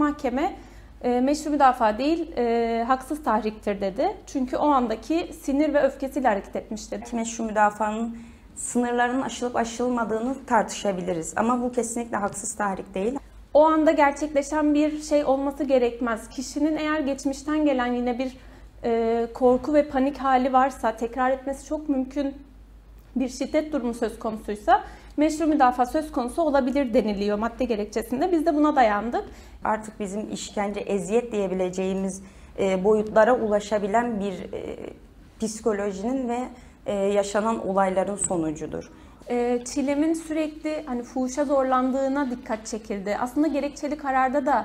mahkeme meşru müdafaa değil, haksız tahriktir dedi. Çünkü o andaki sinir ve öfkesiyle hareket etmişti. Meşru müdafaanın sınırlarının aşılıp aşılmadığını tartışabiliriz. Ama bu kesinlikle haksız tahrik değil. O anda gerçekleşen bir şey olması gerekmez. Kişinin eğer geçmişten gelen yine bir korku ve panik hali varsa, tekrar etmesi çok mümkün bir şiddet durumu söz konusuysa meşru müdafaa söz konusu olabilir deniliyor madde gerekçesinde. Biz de buna dayandık. Artık bizim işkence, eziyet diyebileceğimiz boyutlara ulaşabilen bir psikolojinin ve yaşanan olayların sonucudur. Çilem'in sürekli hani fuhuşa zorlandığına dikkat çekildi. Aslında gerekçeli kararda da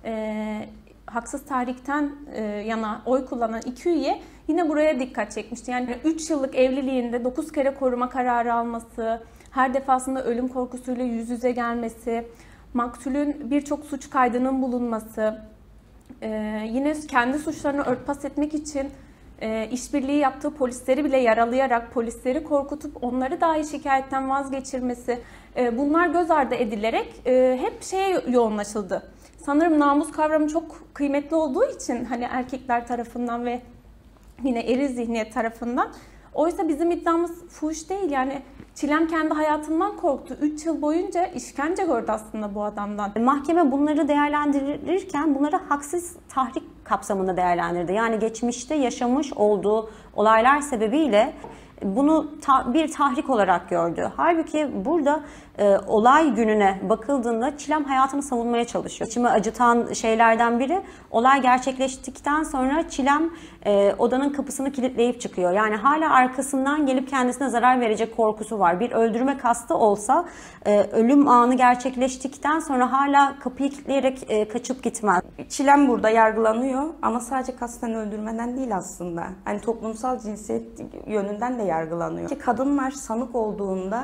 haksız tahrikten yana oy kullanan 2 üye yine buraya dikkat çekmişti. Yani 3 yıllık evliliğinde 9 kere koruma kararı alması, her defasında ölüm korkusuyla yüz yüze gelmesi, maktulün birçok suç kaydının bulunması, yine kendi suçlarını örtbas etmek için işbirliği yaptığı polisleri bile yaralayarak polisleri korkutup onları dahi şikayetten vazgeçirmesi, bunlar göz ardı edilerek hep şeye yoğunlaşıldı. Sanırım namus kavramı çok kıymetli olduğu için hani erkekler tarafından ve yine eril zihniyet tarafından. Oysa bizim iddiamız fuhuş değil, yani Çilem kendi hayatından korktu. 3 yıl boyunca işkence gördü aslında bu adamdan. Mahkeme bunları değerlendirirken bunları haksız tahrik kapsamında değerlendirdi. Yani geçmişte yaşamış olduğu olaylar sebebiyle bunu bir tahrik olarak gördü. Halbuki burada olay gününe bakıldığında Çilem hayatını savunmaya çalışıyor. İçimi acıtan şeylerden biri, olay gerçekleştikten sonra Çilem odanın kapısını kilitleyip çıkıyor. Yani hala arkasından gelip kendisine zarar verecek korkusu var. Bir öldürme kastı olsa ölüm anı gerçekleştikten sonra hala kapıyı kilitleyerek kaçıp gitmez. Çilem burada yargılanıyor ama sadece kasten öldürmeden değil aslında. Hani toplumsal cinsiyet yönünden de yargılanıyor. Ki kadınlar sanık olduğunda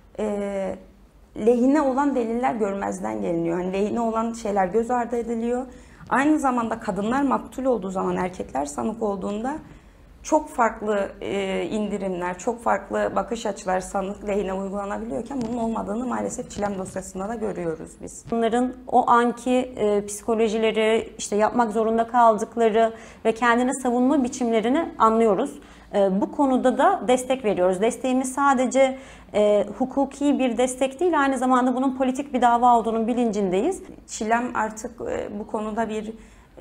lehine olan deliller görmezden geliniyor. Yani lehine olan şeyler göz ardı ediliyor. Aynı zamanda kadınlar maktul olduğu zaman, erkekler sanık olduğunda çok farklı indirimler, çok farklı bakış açılar sanık lehine uygulanabiliyorken bunun olmadığını maalesef Çilem dosyasında da görüyoruz biz. Bunların o anki psikolojileri, işte yapmak zorunda kaldıkları ve kendini savunma biçimlerini anlıyoruz. Bu konuda da destek veriyoruz. Desteğimiz sadece hukuki bir destek değil, aynı zamanda bunun politik bir dava olduğunun bilincindeyiz. Çilem artık bu konuda bir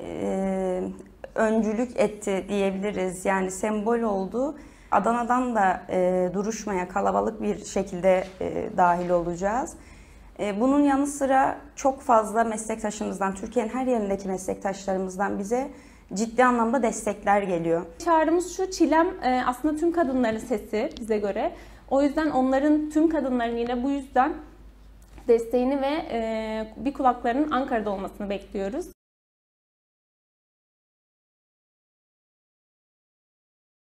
öncülük etti diyebiliriz. Yani sembol oldu. Adana'dan da duruşmaya kalabalık bir şekilde dahil olacağız. Bunun yanı sıra çok fazla meslektaşımızdan, Türkiye'nin her yerindeki meslektaşlarımızdan bize ciddi anlamda destekler geliyor. Çağrımız şu: Çilem aslında tüm kadınların sesi bize göre. O yüzden onların, tüm kadınların yine bu yüzden desteğini ve bir kulaklarının Ankara'da olmasını bekliyoruz.